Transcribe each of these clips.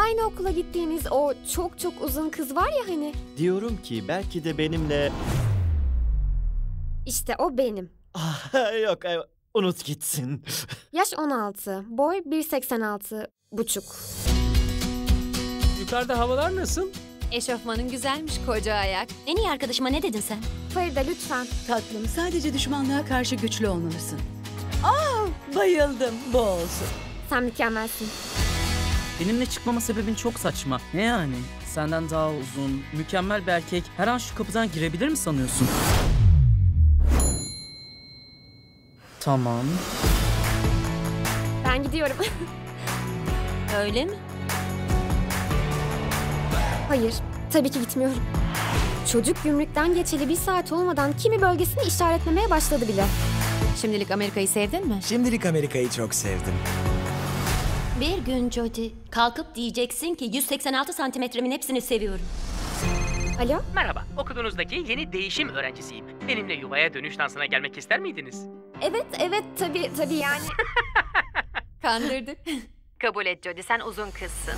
Aynı okula gittiğimiz o çok çok uzun kız var ya hani. Diyorum ki belki de benimle... İşte o benim. Yok, unut gitsin. Yaş 16, boy 1,86 buçuk. Yukarıda havalar nasıl? Eşofmanın güzelmiş koca ayak. En iyi arkadaşıma ne dedin sen? Farida lütfen. Tatlım, sadece düşmanlığa karşı güçlü olmalısın. Bayıldım, bu olsun. Sen mükemmelsin. Benimle çıkmama sebebin çok saçma. Ne yani? Senden daha uzun, mükemmel bir erkek her an şu kapıdan girebilir mi sanıyorsun? Tamam. Ben gidiyorum. Öyle mi? Hayır, tabii ki gitmiyorum. Çocuk gümrükten geçeli 1 saat olmadan kimi bölgesini işaretlemeye başladı bile. Şimdilik Amerika'yı sevdin mi? Şimdilik Amerika'yı çok sevdim. Bir gün Jody, kalkıp diyeceksin ki 186 santimetremin hepsini seviyorum. Alo? Merhaba, okulumuzdaki yeni değişim öğrencisiyim. Benimle yuvaya dönüş dansına gelmek ister miydiniz? Evet, tabii yani. Kandırdık. Kabul et Jody, sen uzun kızsın.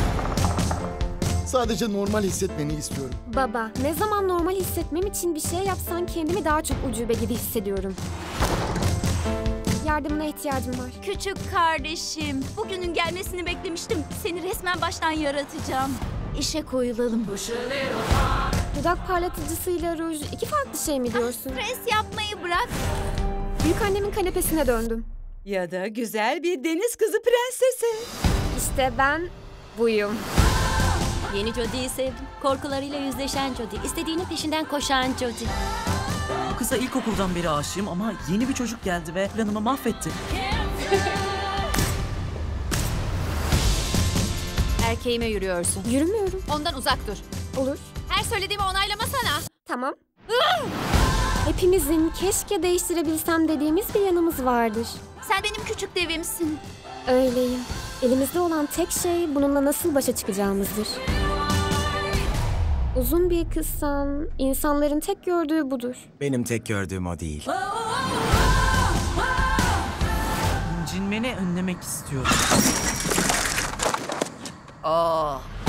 Sadece normal hissetmeni istiyorum. Baba, ne zaman normal hissetmem için bir şey yapsan kendimi daha çok ucube gibi hissediyorum. Yardımına ihtiyacım var. Küçük kardeşim, bugünün gelmesini beklemiştim. Seni resmen baştan yaratacağım. İşe koyulalım. Dudak parlatıcısıyla ruj 2 farklı şey mi diyorsun? Stres yapmayı bırak. Büyük annemin kanepesine döndüm. Ya da güzel bir deniz kızı prensesi. İşte ben buyum. Yeni Jody'yi sevdim. Korkularıyla yüzleşen Jody, istediğinin peşinden koşan Jody. Bu kıza ilkokuldan beri aşığım ama yeni bir çocuk geldi ve planımı mahvetti. Erkeğime yürüyorsun. Yürümüyorum. Ondan uzak dur. Olur. Her söylediğimi onaylamasana. Tamam. Hepimizin keşke değiştirebilsem dediğimiz bir yanımız vardır. Sen benim küçük devimsin. Öyleyim. Elimizde olan tek şey bununla nasıl başa çıkacağımızdır. Uzun bir kızsan insanların tek gördüğü budur. Benim tek gördüğüm o değil. İncinmeni önlemek istiyorum.